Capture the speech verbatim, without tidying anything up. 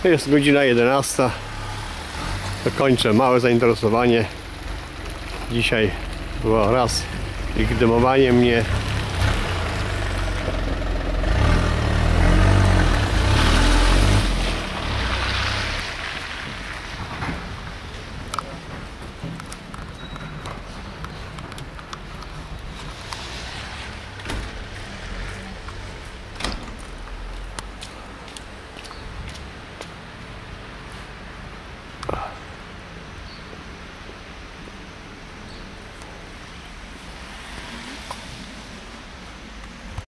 Jest godzina jedenasta. Kończę małe zainteresowanie. Dzisiaj było raz legitymowanie mnie